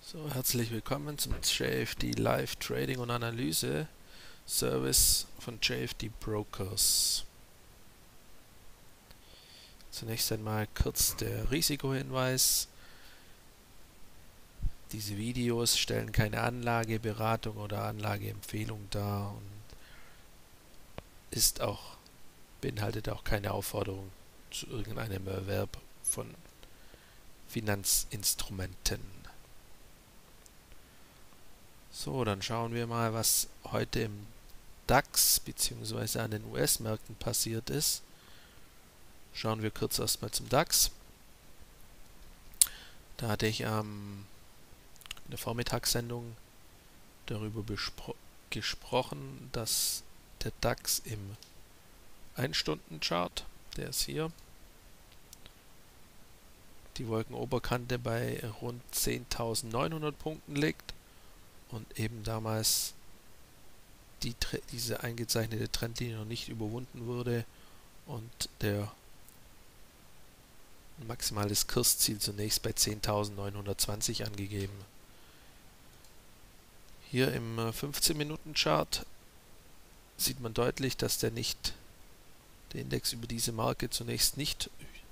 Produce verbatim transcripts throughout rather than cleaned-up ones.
So, herzlich willkommen zum J F D Live Trading und Analyse Service von J F D Brokers. Zunächst einmal kurz der Risikohinweis. Diese Videos stellen keine Anlageberatung oder Anlageempfehlung dar und ist auch, beinhaltet auch keine Aufforderung zu irgendeinem Erwerb von Finanzinstrumenten. So, dann schauen wir mal, was heute im DAX bzw. an den U S-Märkten passiert ist. Schauen wir kurz erstmal zum DAX. Da hatte ich ähm, in der Vormittagssendung darüber gesprochen, dass der DAX im ein Stunden Chart, der ist hier, die Wolkenoberkante bei rund zehntausendneunhundert Punkten liegt und eben damals die, diese eingezeichnete Trendlinie noch nicht überwunden wurde und der maximales Kursziel zunächst bei zehntausendneunhundertzwanzig angegeben. Hier im fünfzehn Minuten Chart sieht man deutlich, dass der nicht der Index über diese Marke zunächst nicht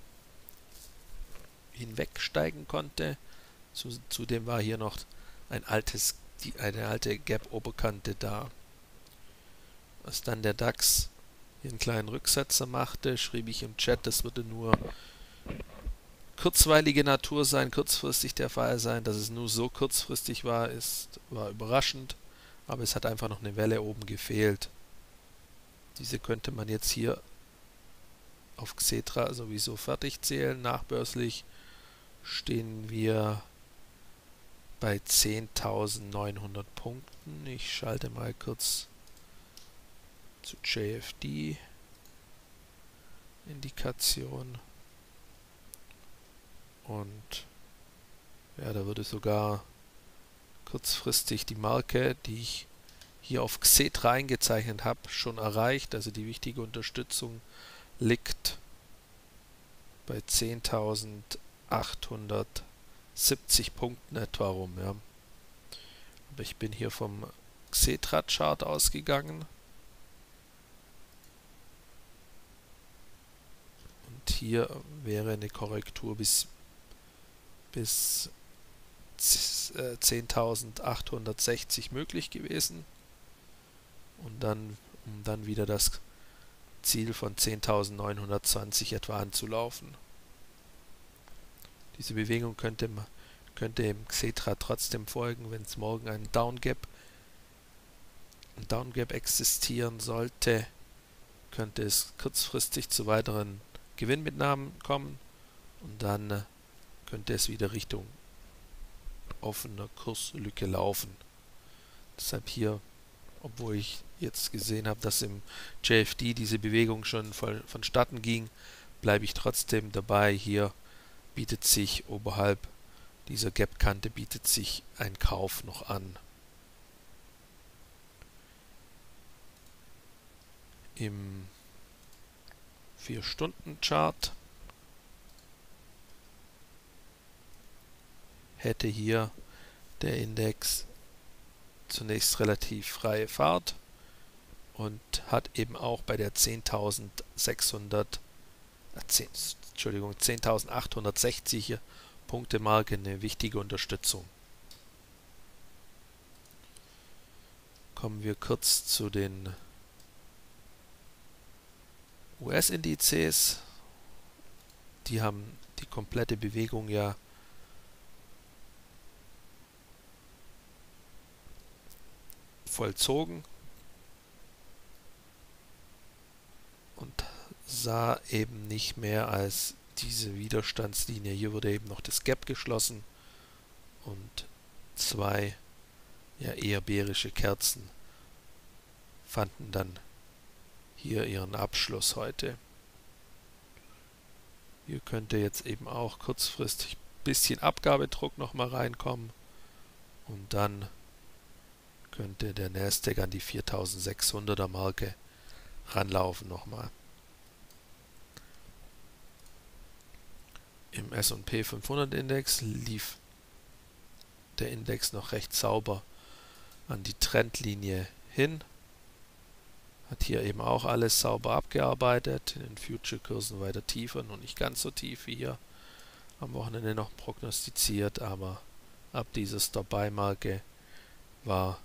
hinwegsteigen konnte. Zudem war hier noch ein altes, die, eine alte Gap-Oberkante da. Als dann der DAX hier einen kleinen Rücksetzer machte, schrieb ich im Chat, das würde nur kurzweilige Natur sein, kurzfristig der Fall sein. Dass es nur so kurzfristig war, ist, war überraschend, aber es hat einfach noch eine Welle oben gefehlt. Diese könnte man jetzt hier auf Xetra sowieso fertig zählen. Nachbörslich stehen wir bei zehntausendneunhundert Punkten. Ich schalte mal kurz zu J F D Indikation und ja, da würde sogar kurzfristig die Marke, die ich hier auf Xetra eingezeichnet habe, schon erreicht. Also die wichtige Unterstützung liegt bei zehntausendachthundertsiebzig Punkten etwa rum. Ja. Aber ich bin hier vom Xetra-Chart ausgegangen. Und hier wäre eine Korrektur bis, bis zehntausendachthundertsechzig möglich gewesen. Und dann, um dann wieder das Ziel von zehntausendneunhundertzwanzig etwa anzulaufen. Diese Bewegung könnte, könnte im Xetra trotzdem folgen, wenn es morgen ein Downgap, ein Downgap existieren sollte, könnte es kurzfristig zu weiteren Gewinnmitnahmen kommen und dann könnte es wieder Richtung offener Kurslücke laufen. Deshalb hier, obwohl ich jetzt gesehen habe, dass im J F D diese Bewegung schon voll vonstatten ging, bleibe ich trotzdem dabei. Hier bietet sich oberhalb dieser Gap-Kante bietet sich ein Kauf noch an. Im vier Stunden Chart hätte hier der Index zunächst relativ freie Fahrt und hat eben auch bei der zehntausendsechshundert, äh, zehn, Entschuldigung, zehntausendachthundertsechzig Punkte Marke eine wichtige Unterstützung. Kommen wir kurz zu den U S-Indizes. Die haben die komplette Bewegung ja vollzogen und sah eben nicht mehr als diese Widerstandslinie. Hier wurde eben noch das Gap geschlossen und zwei ja eher bärische Kerzen fanden dann hier ihren Abschluss heute. Hier könnte jetzt eben auch kurzfristig ein bisschen Abgabedruck nochmal reinkommen und dann könnte der Nasdaq an die viertausendsechshunderter Marke ranlaufen nochmal. Im S und P fünfhundert Index lief der Index noch recht sauber an die Trendlinie hin. Hat hier eben auch alles sauber abgearbeitet. In den Future-Kursen weiter tiefer, noch nicht ganz so tief wie hier am Wochenende noch prognostiziert, aber ab dieser Stop-Buy-Marke war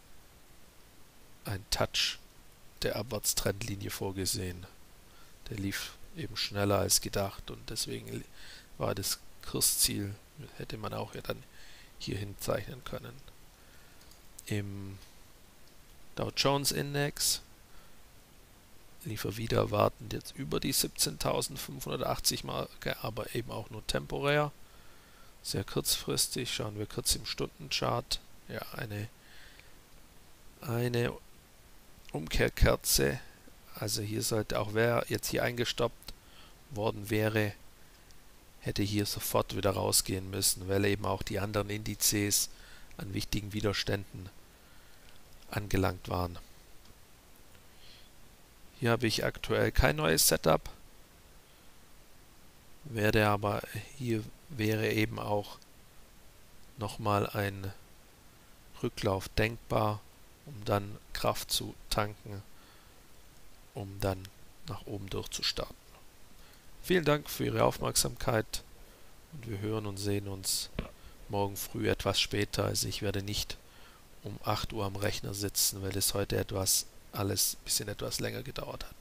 ein Touch der Abwärtstrendlinie vorgesehen. Der lief eben schneller als gedacht und deswegen war das Kursziel, hätte man auch ja dann hier hinzeichnen können. Im Dow Jones Index lief er wieder erwartend jetzt über die siebzehntausendfünfhundertachtzig Marke, aber eben auch nur temporär. Sehr kurzfristig, schauen wir kurz im Stundenchart. Ja, eine, eine Umkehrkerze. Also hier sollte auch, wer jetzt hier eingestoppt worden wäre, hätte hier sofort wieder rausgehen müssen, weil eben auch die anderen Indizes an wichtigen Widerständen angelangt waren. Hier habe ich aktuell kein neues Setup, werde aber hier wäre eben auch nochmal ein Rücklauf denkbar, um dann Kraft zu tanken, um dann nach oben durchzustarten. Vielen Dank für Ihre Aufmerksamkeit und wir hören und sehen uns morgen früh etwas später. Also ich werde nicht um acht Uhr am Rechner sitzen, weil es heute etwas alles ein bisschen etwas länger gedauert hat.